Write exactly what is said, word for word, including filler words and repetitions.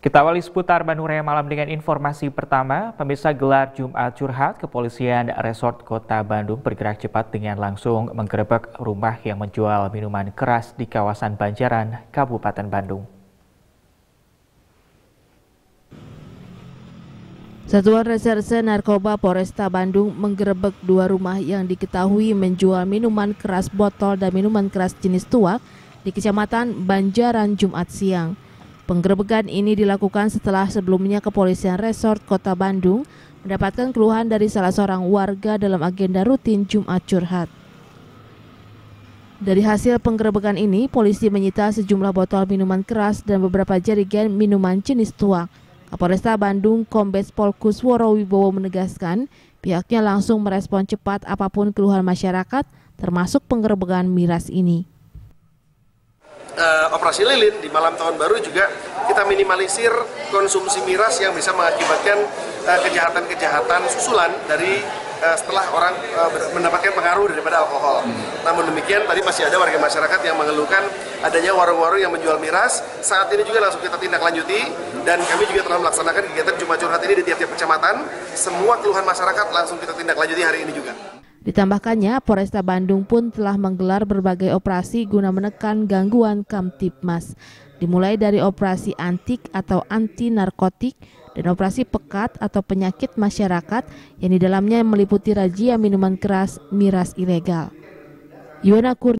Kita awali seputar Bandung Raya Malam dengan informasi pertama. Pemirsa, gelar Jumat Curhat, Kepolisian Resort Kota Bandung bergerak cepat dengan langsung menggerebek rumah yang menjual minuman keras di kawasan Banjaran, Kabupaten Bandung. Satuan Reserse Narkoba Polresta Bandung menggerebek dua rumah yang diketahui menjual minuman keras botol dan minuman keras jenis tuak di Kecamatan Banjaran Jumat siang. Penggerebekan ini dilakukan setelah sebelumnya Kepolisian Resort Kota Bandung mendapatkan keluhan dari salah seorang warga dalam agenda rutin Jumat Curhat. Dari hasil penggerebekan ini, polisi menyita sejumlah botol minuman keras dan beberapa jerigen minuman jenis tuak. Kapolresta Bandung Kombes Pol Kusworo Wibowo menegaskan pihaknya langsung merespon cepat apapun keluhan masyarakat, termasuk penggerebekan miras ini. Uh, operasi lilin di malam tahun baru juga kita minimalisir konsumsi miras yang bisa mengakibatkan kejahatan-kejahatan uh, susulan dari uh, setelah orang uh, mendapatkan pengaruh daripada alkohol. Hmm. Namun demikian tadi masih ada warga masyarakat yang mengeluhkan adanya warung-warung yang menjual miras. Saat ini juga langsung kita tindak lanjuti dan kami juga telah melaksanakan kegiatan Jumat Curhat ini di tiap-tiap kecamatan. Semua keluhan masyarakat langsung kita tindak lanjuti hari ini juga. Ditambahkannya, Polresta Bandung pun telah menggelar berbagai operasi guna menekan gangguan Kamtibmas, dimulai dari operasi antik atau anti narkotik dan operasi pekat atau penyakit masyarakat yang di dalamnya meliputi razia minuman keras miras ilegal. Yuwana